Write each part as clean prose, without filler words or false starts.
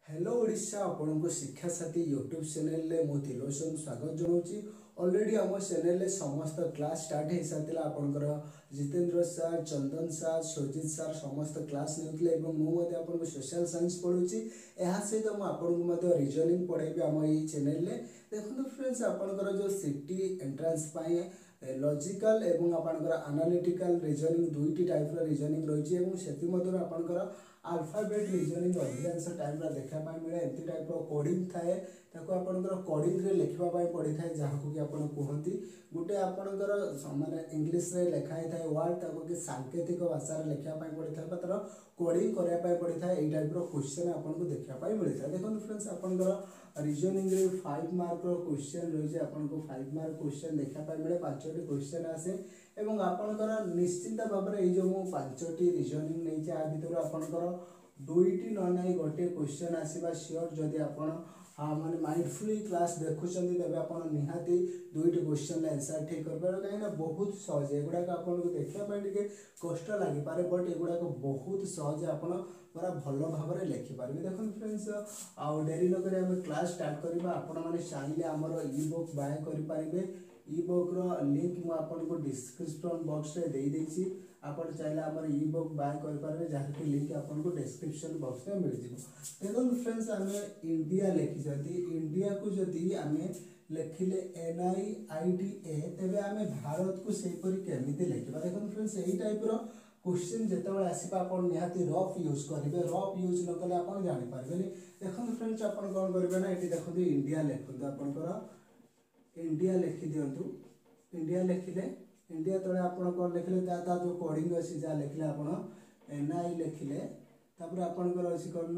Hello Odisha आपण को शिक्षा साथी यूट्यूब चैनल रे मो तिलोसन स्वागत जनाऊँगी। ऑलरेडी आम चैनल रे समस्त क्लास स्टार्ट हो सारा आपंकर Jitendra sir Chandan sir Sujit sir समस्त क्लास नेउतले मुझे आपको सोशल साइंस पढ़ुची। यह सहित मुझे रिजनिंग पढ़ेबी आम ये चैनल रे। देखो फ्रेंड्स आपंकर जो सिटी एंट्रांस लॉजिकल एवं आपंकर एनालिटिकल रीजनिंग दुईटी टाइप रीजनिंग रही है आपंकर अल्फाबेट रीजनिंग अधिकांश टाइम देखा मिले एमती टाइप कोडिंग थाए आपंकर कोडिंग लिखापी पड़ी था जहाँ कि आप कहते गोटे आपंकर माने इंग्लीश रे लिखाई था वर्ड कि सांकेतिक भाषा लिखापी पड़ी था तर कोडिंग करने पड़ी था यही टाइप क्वेश्चन आपको देखापी मिलता है। देखो फ्रेंड्स आपंकर रीजनिंग 5 मार्क क्वेश्चन रही है आपको 5 मार्क क्वेश्चन देखापी मिले 5टी क्वेश्चन आसे एवं आपंकर निश्चिंत भाव में जो मुझे 5टी रीजनिंग नहीं आ भर आपंकर दुईटी न नहीं गोटे क्वेश्चन आसवा सियोर जदि आप माने माइंडफुली क्लास देखुं तेज आप निहाती दुईटी क्वेश्चन आंसर ठीक कर कहीं बहुत सहज एगुड़ाक आपको देखापी कष्ट लगे बट एगुड़ाक बहुत सहज आप पूरा भल भाव में लिखिपारे। देखो फ्रेंड्स आउ डेरी नक क्लास स्टार्ट करवा आपण मैंने चाहिए आमर इ बुक बाय करेंगे इ बुक लिंक मुझे डिस्क्रिप्शन बॉक्स में देदेसी आप चाहिए आम इ बुक बाय करेंगे जहाँकि लिंक आपको डिस्क्रिप्शन बॉक्स में मिल जाए। देखो फ्रेंड्स आम इंडिया लिखी इंडिया को जदि आम लिखिले NIIDA तेरे आम भारत को सेपरी केमी लिखा। देखो फ्रेंड्स यही टाइप क्वेश्चन जितेबाला आसपा आप निहाती रफ यूज करेंगे रफ यूज न कले आप जानीपारे। देखो फ्रेंड्स आप कौन करेंगे ना ये देखो इंडिया लिखते आपंकर इंडिया लिखि दिंतु इंडिया लिखिले इंडिया तले आप कौन लिखिले जो कोडिंग अच्छी जहाँ लिखिले आप NI लिखिले आपंकर अच्छी कौन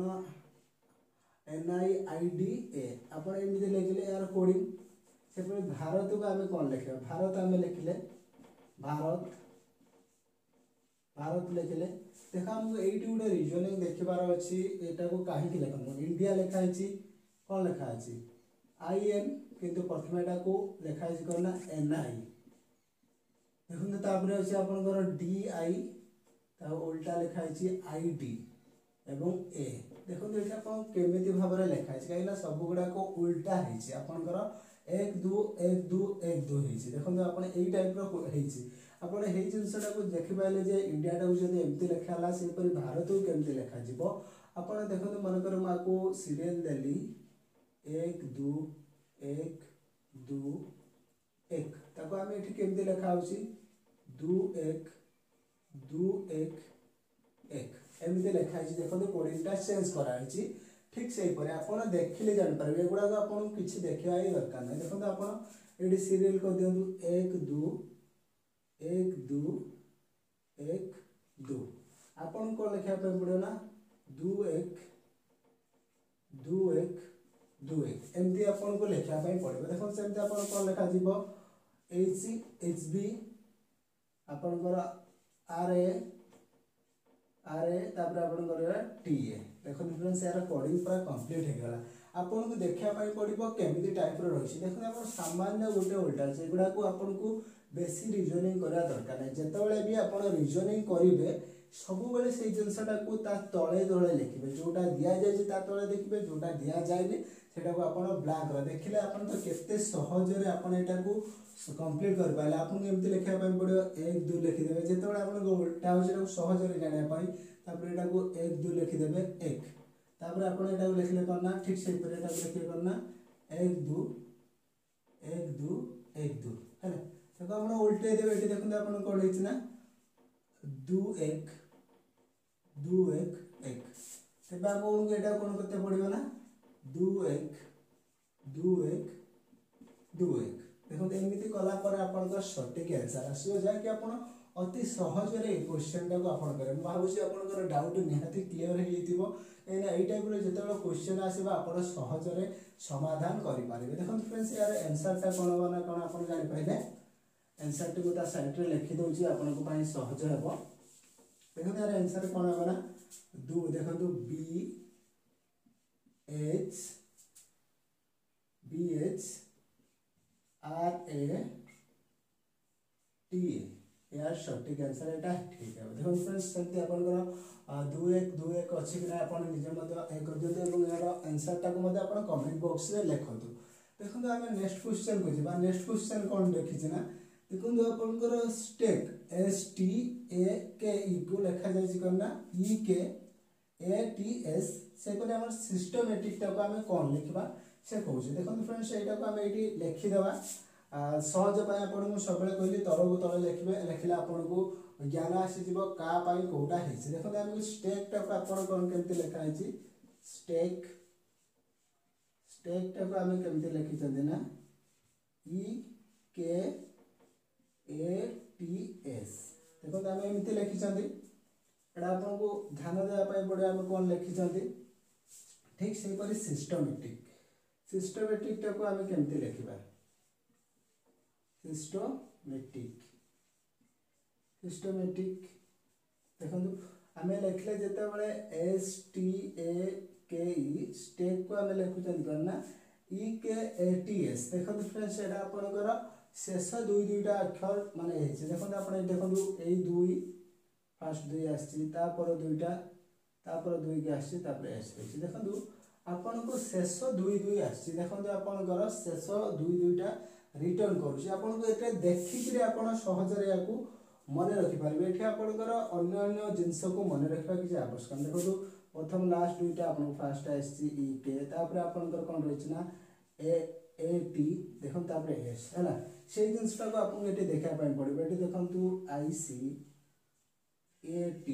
NIIDA आप लिखिले यार कोडिंग से भारत को आम कौन लिखा भारत आम लिखिले भारत भारत लिखिले देखो आमको ये गोटे रिजनिंग देखार अच्छी यहाँ को कहीं लिखा इंडिया लिखाई कौन लिखाई IN किंतु प्रथम यहाँ को लिखाई कौन ना NI देखो तापर अच्छे आपंकर DI उल्टा लिखाई ID एवं A देखो ये आप केमी भाव में लिखाई कहीं सब गुड़ाक उल्टा होकर 1 2 1 2 1 2 देखो आप टाइप आपड़ यही जिनसा को देखिपारे जे इंडिया टाक जब एमती लिखाला से भारत को केमती लिखा आप देखो मनकर मुझे सीरियल देली 1 2 1 2 1 ताको आम ये केमती लिखा 2 1 2 1 1 एमती लिखाई देखो कोडिंगटा चेंज कराई ठीक से आप देखिले जानीपारे एगुड़ाक आपको किसी देखा ही दरकार नहीं। देखो आप ये सीरियल कर दिखाँ 1 2 1 2 1 2 आपन को लिखापी पड़ो ना 2 1 2 1 2 1 एमती आपन को लिखापी पड़ो। देखो सेमती आप कौन लिखा HB आपनकर RA TA देखो फ्रेंड्स यार कोडिंग पूरा कंप्लीट हो गला आपन को देखापी पड़ो केमी टाइप रही। देखो आप सामान्य गोटे उल्टा सेगुड़ा को आपन को बेसी रिजनिंग करा दरकार नहीं जितेबाला भी आप रिजनिंग करेंगे सब बेले से जिनसा को तले तले लिखे जोटा दि जाए तले देखिए जोटा दि जाए से आप ब्लैक देखिले आप तो केते सहजरे आपटा को कंप्लीट कर पारे आपको एमती लिखापी पड़ो 1 2 लिखिदेवे जिते आप उल्टा हो सहजरे जानापी यहाँ को 1 2 लिखिदेवे 1 तापर आप लिखले करना ठीक से लिखे करना 1 2 1 2 1 2 है देखो आप उल्टे देवे ये देखते आप कौन होना 2 1 2 1 1 तेज आपको यहाँ कौन करते पड़ो ना 2 1 2 1 2 1 देखो एमती कलापर आप सटीक आंसर आसो जहाँकि आप अति सहजरे क्वेश्चन टाक आप भावुँ आप डाउट निहाती क्लीयर हो यही टाइप जो क्वेश्चन आसो आप सहजरे समाधान करेंगे। देखो फ्रेंड्स यार आंसरटा कौन हम ना कौन आप जानीपारे आंसर टी को साइड रे लिखि दउची आपन को सहज हेबो। देखो यार आंसर कौन हम ना देखो BH RA TA यार सठिक आंसर एटा ठीक है। देखो फ्रेंड्स सेमती आपनकर 2 1 2 1 अछि कि आपण निजे मते ए कर दियौ एवं यार आंसर टाको मते आपण कमेंट बॉक्स रे लिखंतु। देखो आम नेक्स्ट क्वेश्चन को जा। नेक्स्ट क्वेश्चन कौन देखी ना देखो आपनकर स्टेक STAKE को लिखा जाय करना EKATS से पर हमर सिस्टमैटिक टाको आम कौन लिखबा से कहूँ। देखो फ्रेंड्स एटा को आम एठी लिखि देबा सहज पाई आपण को सबले कहली तळको तळ लिखबे लिखले आपण को ज्ञान आसी जीव का पाई कोटा हेछि। देखो आम स्टेक टाको आपण कोन केमति लिखा हेछि स्टेक टाको आम केमति लिखि चंदी ना EKATS। देखो आम एमति लिखि चंदी एटा आपण को ध्यान देबा पाई पड़े आम कोन लिखि चंदी ठीक से परि सिस्टमैटिक टाको आम केमति लिखिबा सिस्टमैटिक देखो आम लिखले जिते बड़े STAKE स्टेक को आम लिखुचन करना EKATS। देखो फ्रेंड्स एटा आपनकर शेष दुईटा अक्षर माने हेछि। देखो आपण देखो एई दुई फर्स्ट दुई आछि तापर दुईटा तापर दुई के आछि तापर एस हेछि। देखो आपण को शेष दुई आछि। देखो आपनकर शेष दुईटा रिटर्न करूछि आपण को एते देखि कि आपण सहज रे याकू मन रखि पारबे। एठी आपनकर अन्य अन्य जिंस को मन रखबा कि आवश्यक। देखो प्रथम लास्ट दुईटा आपण फर्स्ट आछि EK तापर आपनकर कोन रहिछि ना AT देखो तापर S हैला से जिंसटा को आपण एठी देखा पाई पड़बे। एठी देखंतु IC AT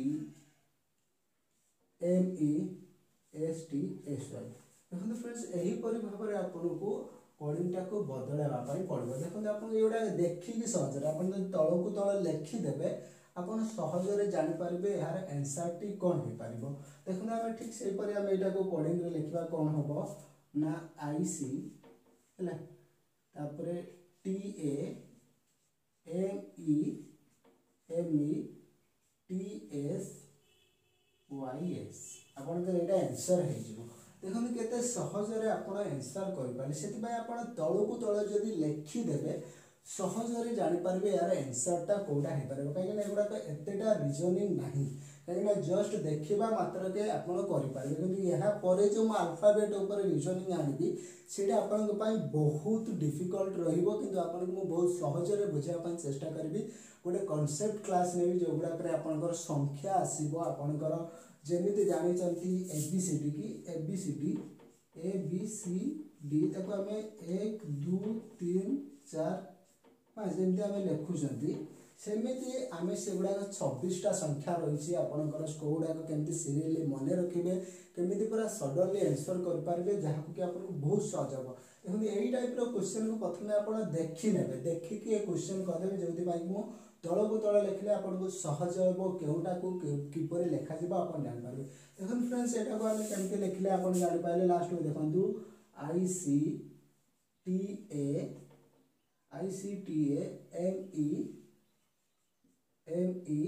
ME ST SY। देखो फ्रेंड्स एही परि भाबरे आपण को कोडिंग टाको बदलावा पाई पड़बो। देखो आपण एउडा देखि कि सहज रे आपण तळको तळ लिखि देबे आपण सहज रे जानि पारबे यार आंसर टी कोन हे पारिबो। देखो हम ठीक से परि हम एटा को कोडिंग रे लिखबा कोन होबो ना IC हैला तापरे TA ME TS YS आपण के एटा आंसर हे जिवो। देखो केते सहज रे आपण आंसर करि पाले सेति भाई आपण तळको तळ जदी लिखि देबे सहज रे जानि पारबे यार आंसर टा कोडा हे पारबो। काहे ना एगुडा एतेटा रीजनिंग नाही काहे ना जस्ट देखिबा मात्र के आपण करि पारबे किंतु यहा परे जो म अल्फाबेट ऊपर रीजनिंग आनिबी सेटा आपण को पाई बहुत डिफिकल्ट रहिबो किंतु आपण को बहुत सहज रे बुझा पाई चेष्टा करबी। गोटे कांसेप्ट क्लास नेबी जोगुडा करे आपनकर संख्या आसीबो आपनकर जेमिति जानि चंती ABCD की ABCD ताको हमें 1 2 3 4 5 जेमिति हमें लिखु चंती सेमिति आमे सेगुडा 26 टा संख्या रहिछि। आपनकर स्कोडा को केमिति सीरियली मने रखिबे केमिति पूरा सडनली आंसर कर पारबे जहा को कि आपन बहुत सहज हो। देखो एई टाइप रो क्वेश्चन को प्रथमे आपण देखि नेबे देखि कि ए क्वेश्चन करबे जेउति बाई मो तळ को तळ लिखले आपन को सहज हो केउटा को किपरि लेखा जिबा आपन जान पारबे। देखो फ्रेंड्स एटा को हम केमिति लिखले आपन जानि पाइले लास्ट में देखंतु ICTA ME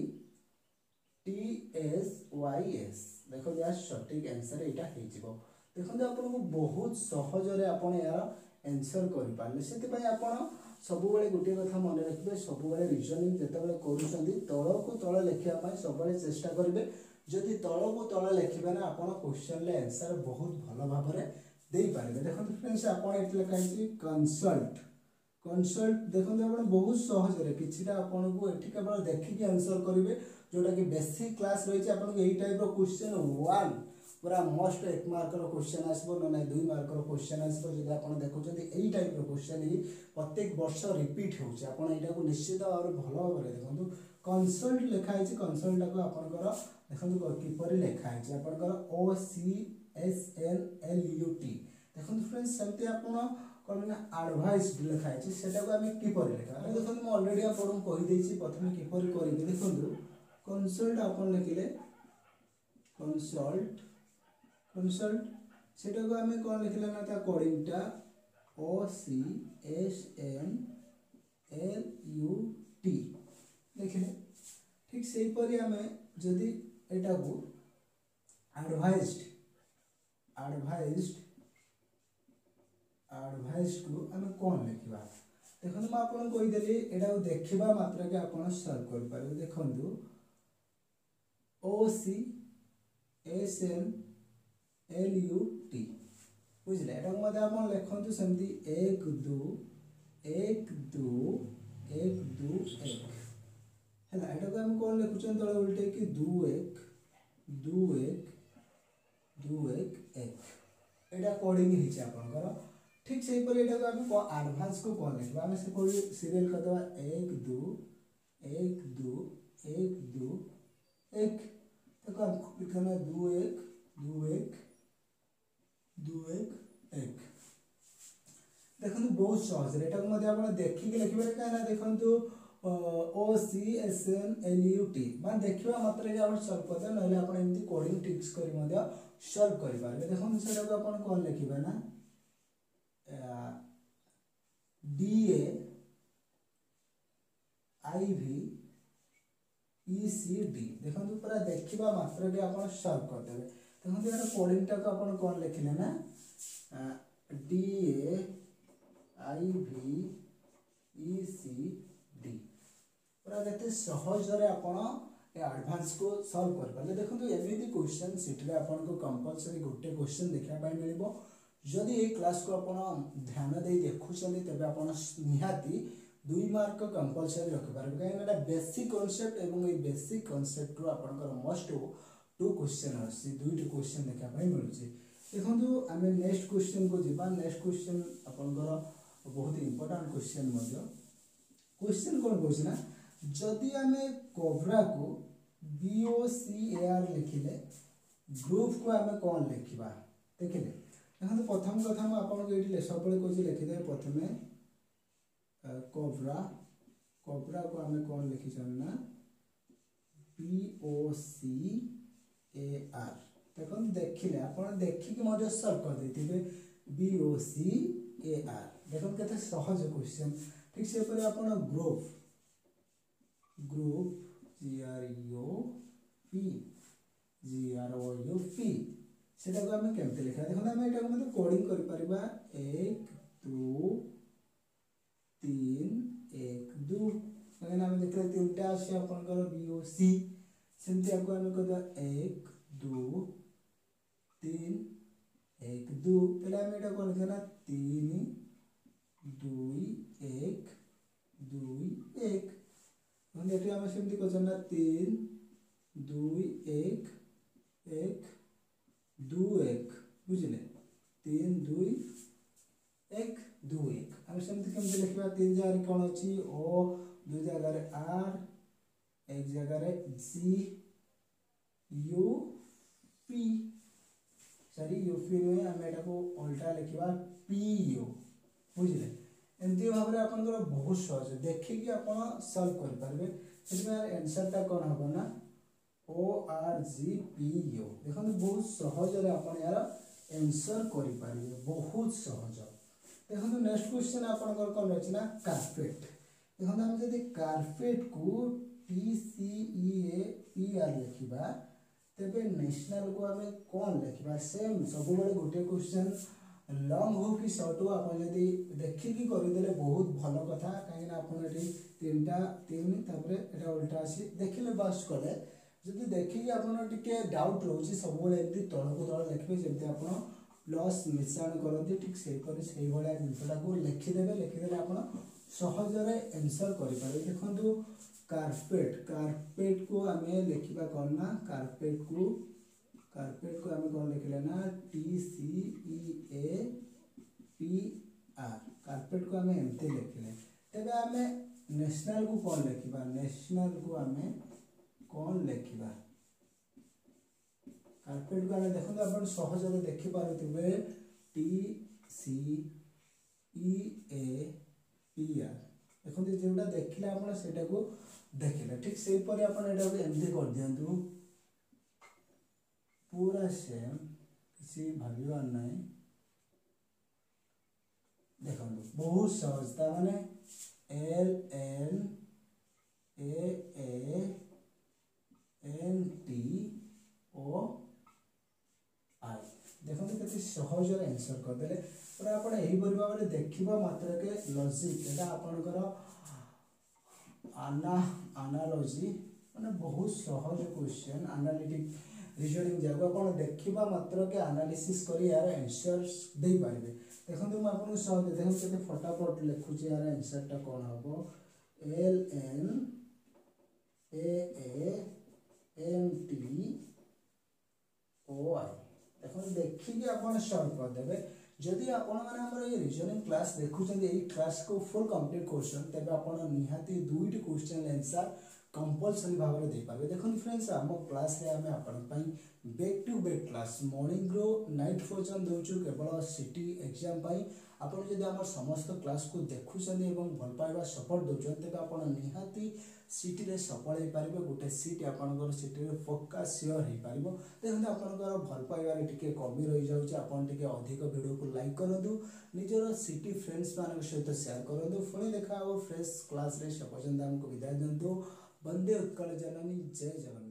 TSYS। देखो या सटीक आंसर एटा हे जिवो। देखो आपन को बहुत सहज रे आपन यार आंसर करि पाले सेति पय आपन सब बेले गोटे कथा मन रखिबे सब बेले रीजनिंग जते बेले करूछंती तळ को तळ लिखिया पाई सब बेले चेष्टा करिवे। जदि तळ को तळ लिखिबे ना आपन क्वेश्चन ले आंसर बहुत भलो भाबरे देई पारिबे। देखो फ्रेंड्स आपन एट लिखाइछि कंसल्ट देखो आपन बहुत सहज रे किछिटा आपन को एठी केवल देखि के आंसर करिवे जोटा कि बेसिक क्लास रहिछि। आपन को एई टाइप रो क्वेश्चन 1 पूरा मस्ट 1 मार्क रो क्वेश्चन आसबो न नै 2 मार्क रो क्वेश्चन आसबो। जदि आपन देखुछंती एई टाइप रो क्वेश्चन ही प्रत्येक वर्ष रिपीट होउछि आपन एटा को निश्चित और भलो भाबरे देखंतु कंसल्ट लिखा है। कंसल्ट को आपनकर देखंतु किपरि लिखा है आपनकर OCSNLUT। देखंतु फ्रेंड्स सेमते आपन कोन ना एडवाइस लिखा है सेटा को हम किपरि लिखा देखंतु म ऑलरेडी आपन कहि देछि प्रथमे किपरि करिबे। देखंतु कंसल्ट आपन लिखिले कंसल्ट सेटा को हम कोन लिखले ना ता कोडिंगटा OCSNLUT लिखिले। ठीक से परि हमें जदि एटा को एडवाइज्ड को हम कोन लिखिबा देखो मैं आपन कहीदेली एटा देखा मात्र के आप सॉल्व कर पारे। देखो OC SN LUT बुझले एटा आप लिखु सेमती 1 2 1 2 1 2 1 है। एटा को हम कौन लिखुन तले उल्टे कि 2 1 2 1 2 1 1 एटा कोडिंग हिचे आपनकर। ठीक से पर एटा को हम को एडवांस को कौन लिखबा हम से कोई सीरियल कर दवा 1 2 1 2 1 2 1 देखो हम लिखना 2 1 2 1 2 1 1 देखो बहुत सहज एटा को मते आपण देखि के लिखबे काना देखंतु OCSN LUT मान देखिबा मात्र के आपण सॉल्व करते नले आपण एमती कोडिंग ट्रिक्स करी मते सॉल्व करि पारबे। देखो सेटा को आपण कोन लिखिबा ना DA IV ECD देखो पूरा देखिबा मात्र के आपण सॉल्व कर देबे। देखो यार कोडिंग टा को आपण कोन लिखिले ना DA IV ECD पूरा केते सहज रे आपण एडवांस को सॉल्व कर पाले। देखो एमिति क्वेश्चन सीट रे आपण को कंपलसरी गोटे क्वेश्चन देखा पाई मिलिबो। जदि ये क्लास को आपण ध्यान दे देखुछन तबे आपण निहाती 2 मार्क कंपलसरी रख पारबे काहे ना बेसिक कांसेप्ट एवं ये बेसिक कांसेप्ट रो आपनकर मस्ट 2 क्वेश्चन आसी 2टी क्वेश्चन देखा पाई मिलुची। देखंतु आमे नेक्स्ट क्वेश्चन को जिबा। नेक्स्ट क्वेश्चन आपनकर बहुत इंपोर्टेंट क्वेश्चन मध्य क्वेश्चन कोन कहछ ना जदि आमे कोब्रा को BOCAR लिखिले ग्रुप को आमे कोन लिखिबा देखिले। देखो प्रथम कथा मैं आपको ये सब कह लिखिदे प्रथमे कोब्रा कोब्रा को आम कौन लिखी ना BOCAR देखो देखिले आप देखिक सॉल्व कर देते BOCAR देखो केते सहज क्वेश्चन। ठीक से पर आप ग्रुप ग्रुप GROUP सेटा को हमें केमते लिखा देखो हमें एटा को मतलब कोडिंग करि परिबा 1 2 3 1 2 अगर हम देखले तीनटा आसी आपनकर BOC सेमते आपको हमें कहदा 1 2 3 1 2 पहले हम एटा कोन लिखना 3 2 1 2 1 हम एटा हम सेमते कहना 3 2 1 1 2 1 बुझले 3 2 1 2 1 हम सेमति केमते लिखबा 3 जगह कोन अछि O 2 जगह रे R 1 जगह रे G U P sorry UP में हम एटा को उल्टा लिखबा PU बुझले एमती भाव रे आपन बहुत सहज देखि कि आपन सॉल्व कर पारबे। इसमें आंसर ता कोन होबो ना ORGPU देखो बहुत सहज रे अपन यार आंसर करि पारिबे बहुत सहज। देखो नेक्स्ट क्वेश्चन अपन कोन अछि ना कार्पेट देखो हम जदी कार्पेट को TCEAPR लिखिबा तबे नेशनल को हमें कोन लिखिबा सेम सब बेले गोटे क्वेश्चन लॉन्ग हो कि शॉर्ट हो अपन जदी देखि कि करि देले बहुत भलो कथा काहे ना अपन एठी तीनटा 3 तबरे एटा उल्टा आसी देखिले बस कले जदि देखिए आपन टिके डाउट रोची सब बेले एमती तळ को तळ लिखबे जेमती आपन प्लस मिश्रण करथि ठीक से करी सही भलिया जिंसटा को लिखि देबे आपन सहज रे आंसर करि पारे। देखंतु कार्पेट कार्पेट को हमें लिखिबा करना कार्पेट को हमें कोन लिखले ना TCEAPR कार्पेट को हमें एमती लिखले तबे हमें नेशनल को कोन लिखिबा नेशनल को हमें कौन लिखिबा कार्पेट को हमें देखो अपन सहज रे देखि पारुथिबे TCEAPR देखो जेउडा देखिले अपन सेटा को देखिले ठीक सेही पर अपन एटा को एमदी कर दियंतु पूरा सेम किसी भाबिबा नै देखो बहुत सहज ता माने LNAANTOI देखो केते सहज रे आंसर कर देले पर आपण एही परि भाबरे देखिबा मात्र के लॉजिक एटा आपनकर एनालॉजी माने बहुत सहज क्वेश्चन एनालिटिक रीजनिंग जाको आपण देखिबा मात्र के एनालिसिस करी यार आंसर्स दे पाइबे देखंतु म आपन सहज देखन केते फटाफट लिखु छी यार आंसर टा कोन हबो L N A M T O I देखो देखिए आपण सॉल्व कर देबे जदि आपण माने हमर ए रीजनिंग क्लास देखुछन ए क्लास को फुल कंप्लीट क्वेश्चन तबे आपण निहाती दुईटी क्वेश्चन आंसर कंपलसरी भाव में दे पाबे देखन फ्रेंड्स हम क्लास रे हमें आपण पई back to back class morning रो नाइट पर्यंत दोछु केवल सिटी एग्जाम पई आपण जदि हमर समस्त क्लास को देखुछन एवं भल पाइबा सपोर्ट दोछन तबे आपण निहाती सिटी रे सफल हे पारिबे गोटे सीट आपनकर सिटी रे पक्का सियोर हे पारिबो देखन आपनकर भल पाइबा रे टिके कमी रहि जाउची आपण टिके अधिक वीडियो को लाइक करदु निजर सिटी फ्रेंड्स मान सहित शेयर करदु पुणी देखा हो फ्रेश क्लास रे से पर्यंत हमको विदाय दंतु वंदे उत्कल जननी जय जगन्नाथ।